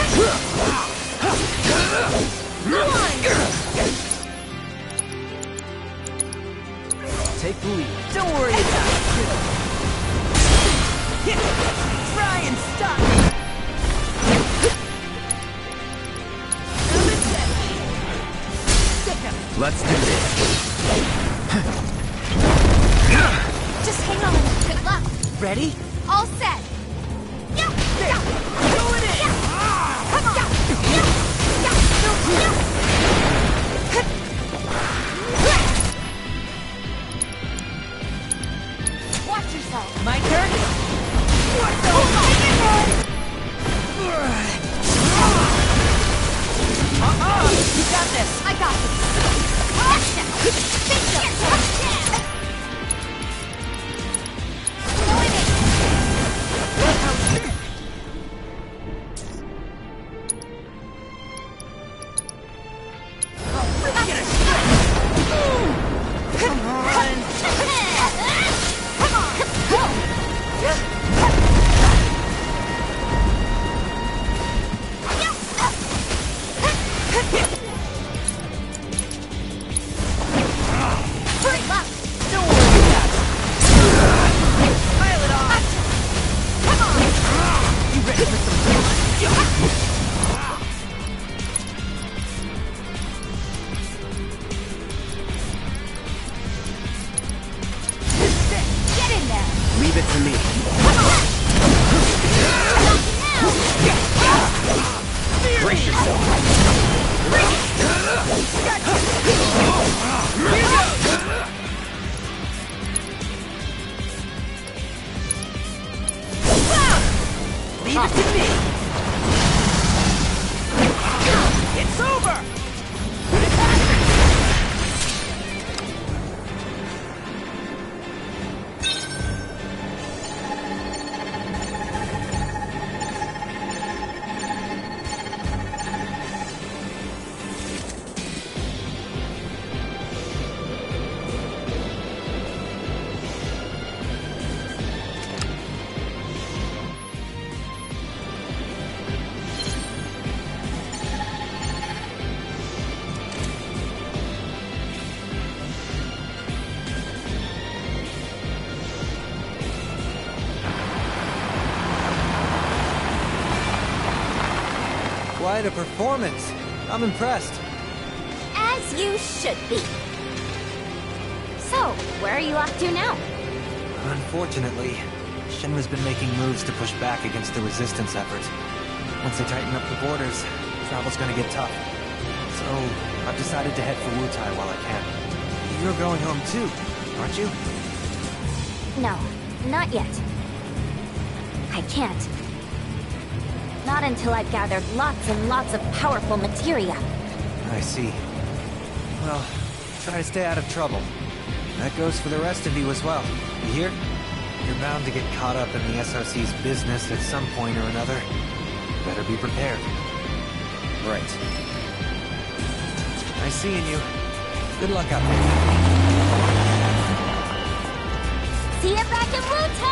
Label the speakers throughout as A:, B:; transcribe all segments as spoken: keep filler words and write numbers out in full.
A: Take the lead. Don't worry about it. Try and stop me. Let's do this.
B: Just hang on. Good luck.
A: Ready?
B: All set. Yeah.
A: There. Going in.
B: Come on. Watch yourself.
A: My turn. What the? Uh-uh. You got this.
B: I got this. Touchdown. Bingo. Touchdown.
A: Leave it to me. Brace yourself. Leave it to me. It's over.
C: Quite a performance. I'm impressed.
B: As you should be. So, where are you off to now?
C: Unfortunately, Shenmue's been making moves to push back against the resistance effort. Once they tighten up the borders, travel's gonna get tough. So, I've decided to head for Wutai while I can. You're going home too, aren't you?
B: No, not yet. I can't. Not until I've gathered lots and lots of powerful materia.
C: I see. Well, try to stay out of trouble. That goes for the rest of you as well. You hear? You're bound to get caught up in the S R C's business at some point or another. Better be prepared. Right. Nice seeing you. Good luck out there.
B: See you back in Wutai!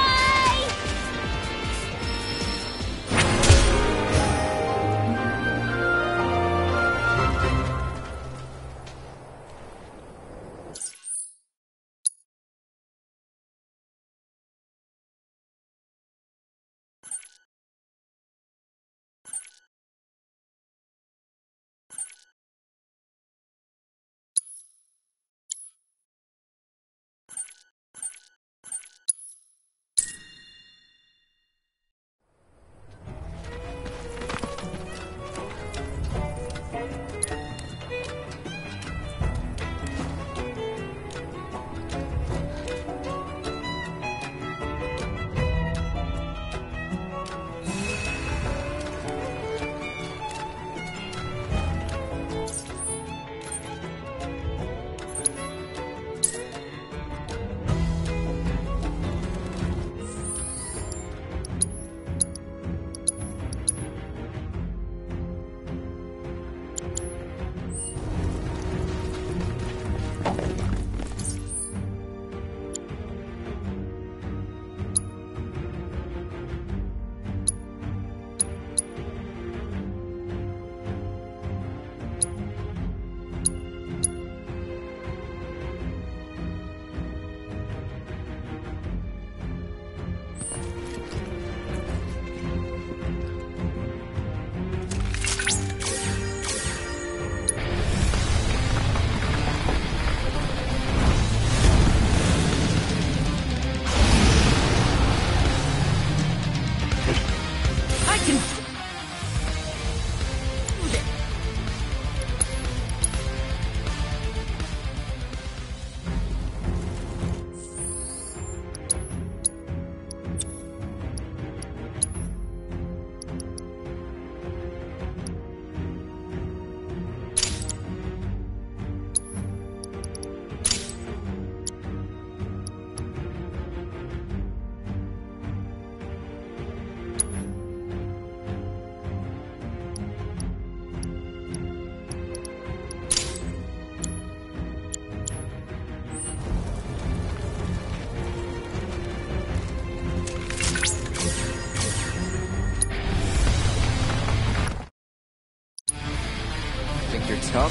A: You're tough?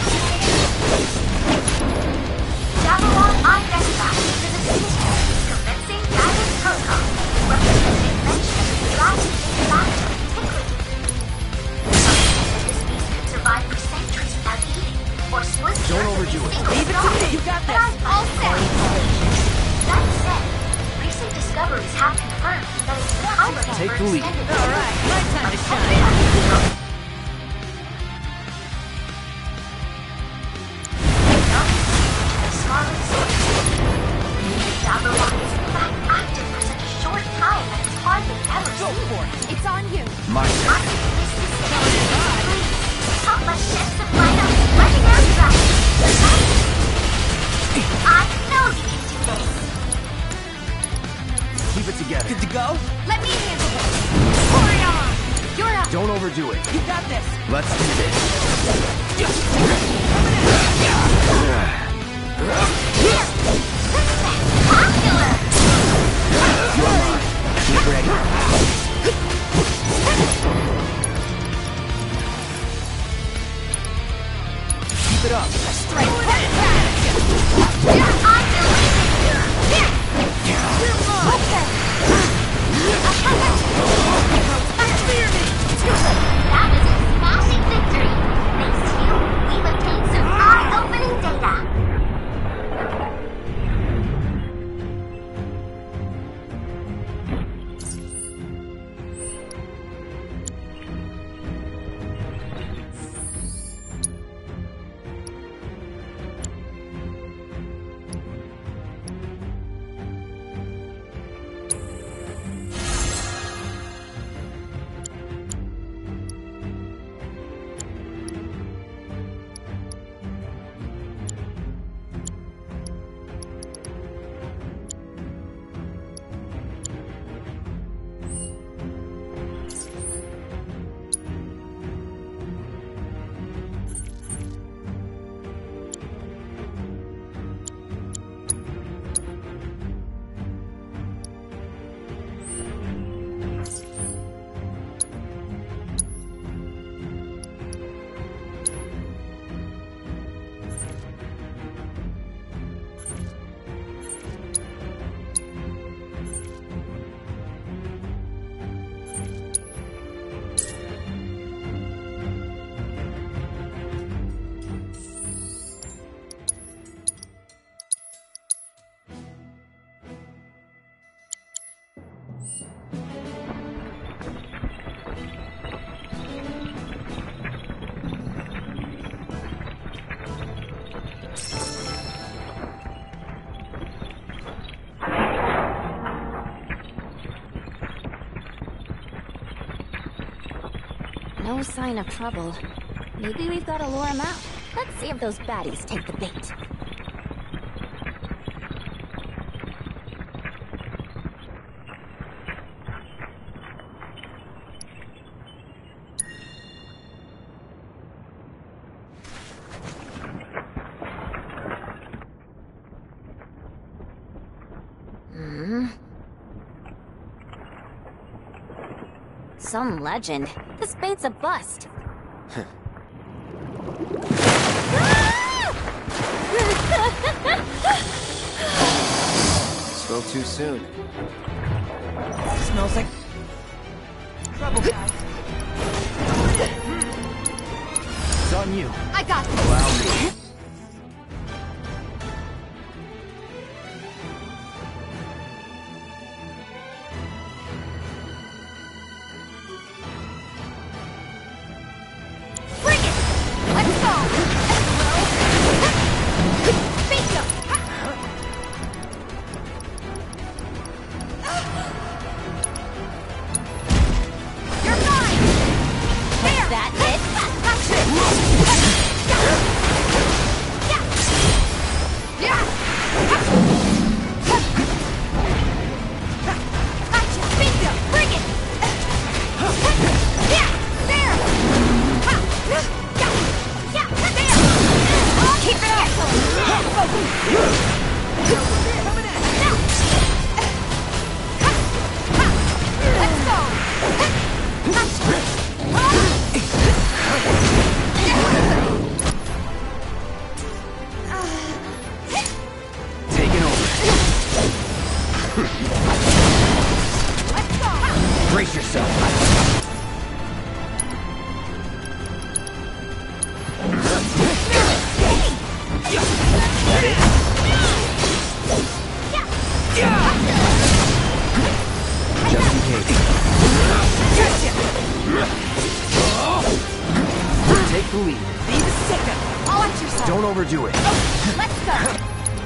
D: Jabberwock identified as a signature commencing guidance protocol, representing invention of driving factor antiquity. This beast could survive for centuries without eating, or swim
A: Don't overdo it.
D: Leave it to me.
A: You got
D: But
A: this.
D: I'm all set. That said, recent discoveries have confirmed that it's hibernate
A: Take
D: for
A: the lead.
D: extended
A: All right, my time to shine.
D: Scarlet Sword. Jabberwock is in fact active for such a short time that it's hardly ever
A: Go
D: seen.
A: for it.
B: It's on you.
A: My
D: I
A: turn.
D: can miss this Please, help my ships and line up like an aircraft. I know you can do this.
A: Keep it together. Good to go?
B: Let me handle it. Hurry on. You're up.
A: Don't overdo it. You got this. Let's do this.
D: Spectacular!
A: You're mine. Keep ready. Keep it up.
B: Straight back.
D: I believe in you.
B: Okay.
D: That is a smashing victory. Thanks to you, we've obtained some eye-opening data.
B: No sign of trouble. Maybe we've got to lure him out. Let's see if those baddies take the bait. Hmm. Some legend. This bait's a bust.
A: Spoke too soon.
C: Smells like trouble, guys.
A: It's on you.
B: I got this.
A: Allow me.
B: Bring it! Let's go! Bingo! You're mine! There! That it? That's it!
A: Brace yourself. Just in case. Take the lead.
B: Be the sticker. Watch yourself.
A: Don't overdo it.
B: Okay, let's go.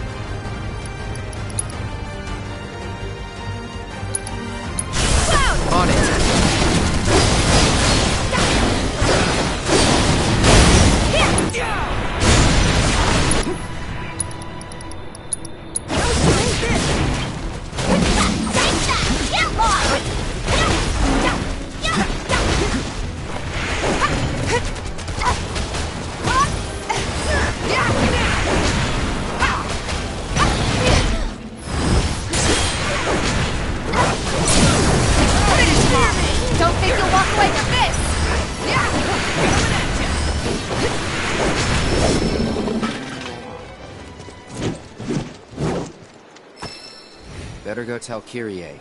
A: On it.
B: Don't think you'll walk away from this!
A: Better go tell Kyrie.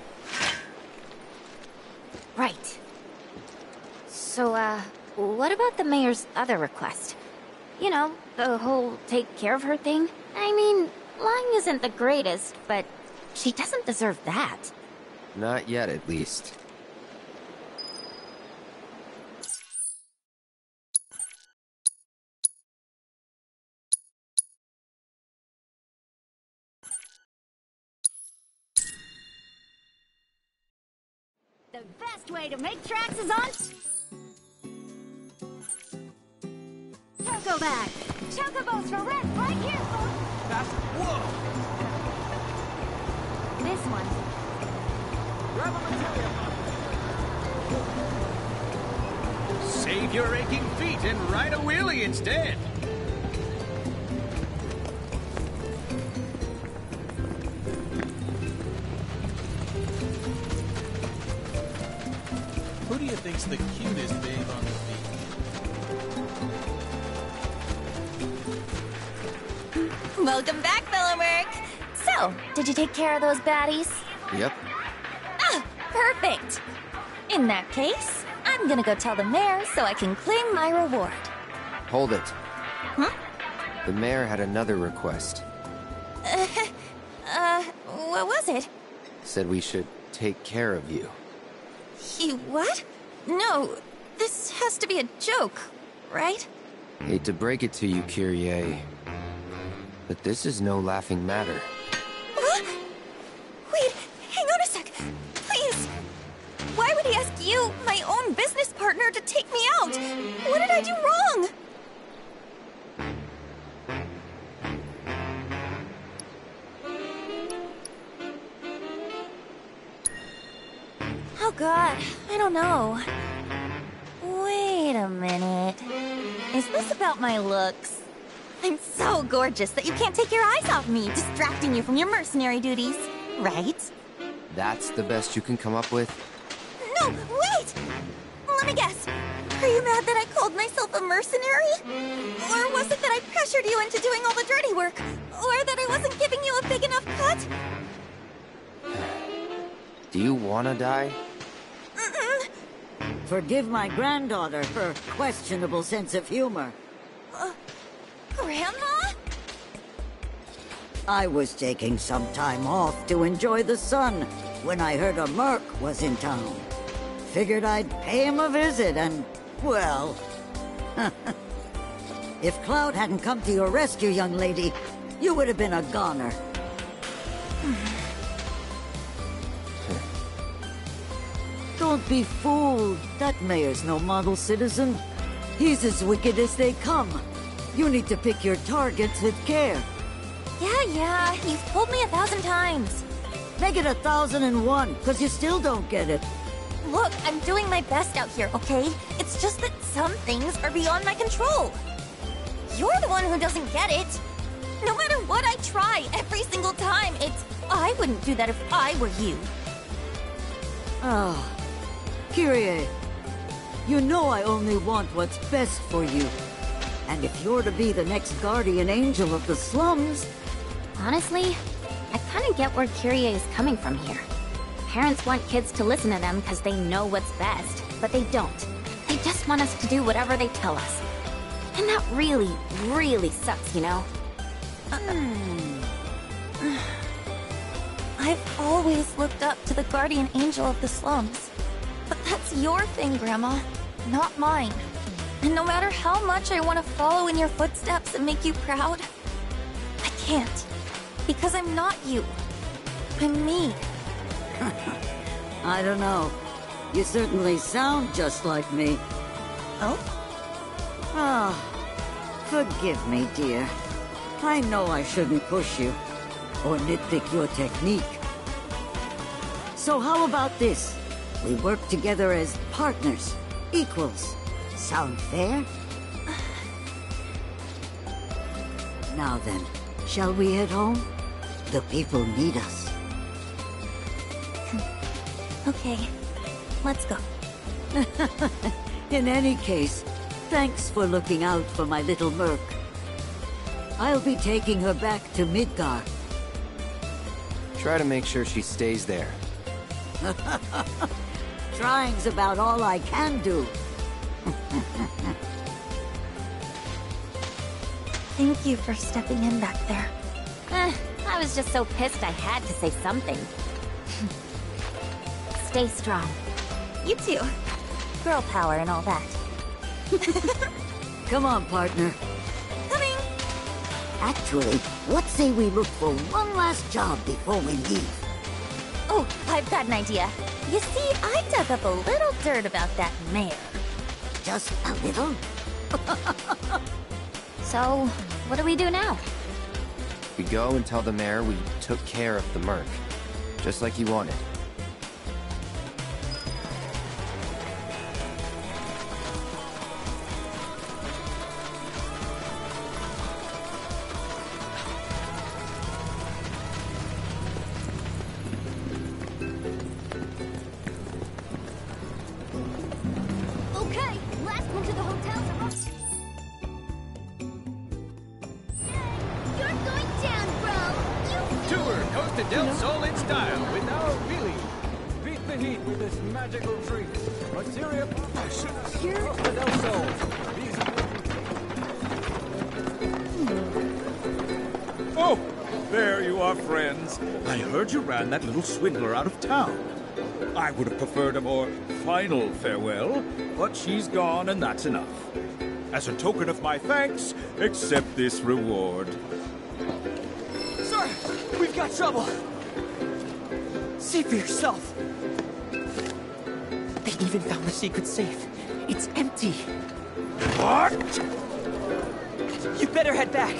B: Right. So, uh, what about the mayor's other request? You know, the whole take care of her thing? I mean, lying isn't the greatest, but she doesn't deserve that.
A: Not yet, at least.
B: The best way to make tracks is on... Choco bag! Chocobos for rent right here, folks!
E: That's... Whoa!
B: This one.
E: Grab a material. Save your aching feet and ride a wheelie instead. Who do you think's the cutest babe on the beach?
B: Welcome back, fellow Merc! So, did you take care of those baddies?
A: Yep.
B: Ah, perfect! In that case, I'm gonna go tell the mayor so I can claim my reward.
A: Hold it.
B: Huh?
A: The mayor had another request.
B: Uh, uh, what was it?
A: Said we should take care of you.
B: He what? No, this has to be a joke, right?
A: Hate to break it to you, Kyrie, but this is no laughing matter.
B: Huh? Wait, hang on a sec. Please. Why would he ask you, my own business partner, to take me out? What did I do wrong? Oh god, I don't know. Wait a minute. Is this about my looks? I'm so gorgeous that you can't take your eyes off me, distracting you from your mercenary duties, right?
A: That's the best you can come up with?
B: No, wait! Let me guess. Are you mad that I called myself a mercenary? Or was it that I pressured you into doing all the dirty work? Or that I wasn't giving you a big enough cut?
A: Do you wanna die?
B: Mm-mm.
F: Forgive my granddaughter her questionable sense of humor.
B: Uh, Grandma?
F: I was taking some time off to enjoy the sun when I heard a merc was in town. Figured I'd pay him a visit and, well... If Cloud hadn't come to your rescue, young lady, you would have been a goner. Don't be fooled. That mayor's no model citizen. He's as wicked as they come. You need to pick your targets with care.
B: Yeah, yeah, you've told me a thousand times.
F: Make it a thousand and one, because you still don't get it.
B: Look, I'm doing my best out here, okay? It's just that some things are beyond my control. You're the one who doesn't get it. No matter what I try, every single time, it's... I wouldn't do that if I were you.
F: Ah, Kyrie, you know I only want what's best for you. And if you're to be the next guardian angel of the slums...
B: Honestly, I kind of get where Kyrie is coming from here.
G: Parents want kids to listen to them because they know what's best, but they don't. They just want us to do whatever they tell us. And that really, really sucks, you know?
B: I've always looked up to the guardian angel of the slums. But that's your thing, Grandma, not mine. And no matter how much I want to follow in your footsteps and make you proud, I can't. Because I'm not you. I'm me.
F: I don't know. You certainly sound just like me.
B: Oh?
F: Ah, forgive me, dear. I know I shouldn't push you, or nitpick your technique. So how about this? We work together as partners, equals. Sound fair? Now then, shall we head home? The people need us.
B: Okay, let's go.
F: In any case, thanks for looking out for my little merc. I'll be taking her back to Midgar.
A: Try to make sure she stays there.
F: Trying's about all I can do.
B: Thank you for stepping in back there.
G: Eh, I was just so pissed I had to say something. Stay strong.
B: You too. Girl power and all that.
F: Come on, partner.
B: Coming!
F: Actually, what say we look for one last job before we leave?
B: Oh, I've got an idea. You see, I dug up a little dirt about that mayor.
F: Just a little?
G: So, what do we do now?
A: We go and tell the mayor we took care of the merc, just like he wanted.
D: Okay, last one to the hotels. You're going down, bro. You
E: Tour Costa del Sol in style with our Billy. Beat the heat with this magical treat. Materia Here? Costa del Sol.
H: Oh, there you are, friends. I heard you ran that little swindler out of town. I would have preferred a more final farewell, but she's gone and that's enough. As a token of my thanks, accept this reward.
I: Sir, we've got trouble. See for yourself. They even found the secret safe. It's empty.
H: What?
I: You better head back.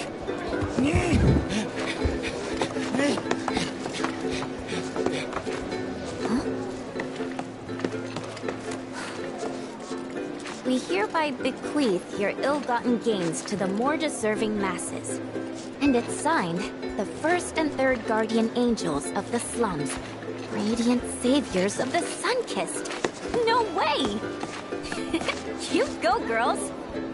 G: We hereby bequeath your ill-gotten gains to the more deserving masses. And it's signed, the first and third guardian angels of the slums, radiant saviors of the Sun-Kissed. No way! You go, girls!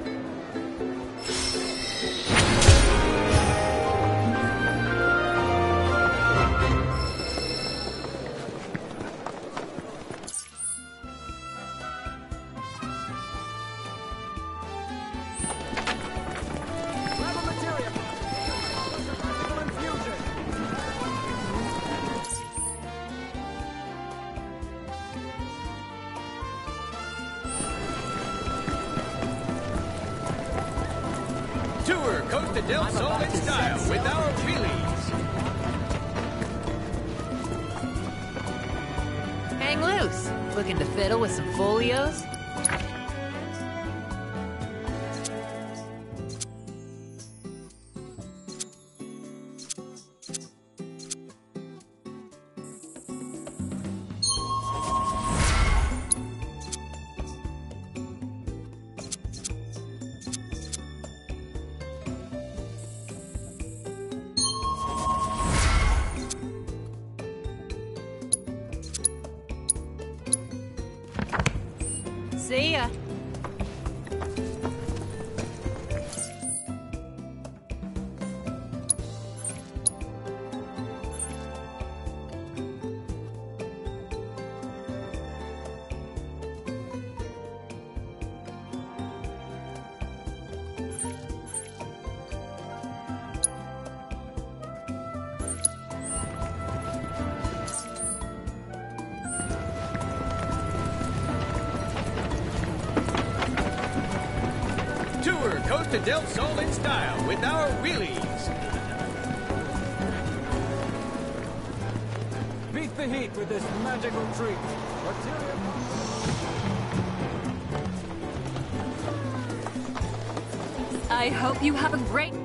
E: Tour Costa del Sol in style with our Billies.
J: Hang loose. Looking to fiddle with some folios? See ya.
E: to Del Sol in style with our wheelies. Beat the heat with this magical treat. Materia...
K: I hope you have a great